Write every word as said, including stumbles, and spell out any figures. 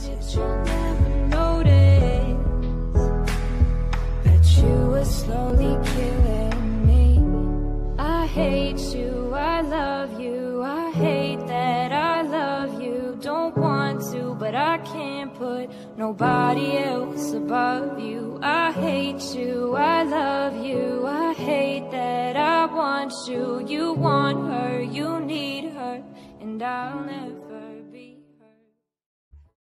Did you never notice that you were slowly killing me? I hate you, I love you, I hate that I love you. Don't want to, but I can't put nobody else above you. I hate you, I love you, I hate that I want you. You want her, you need her, and I'll never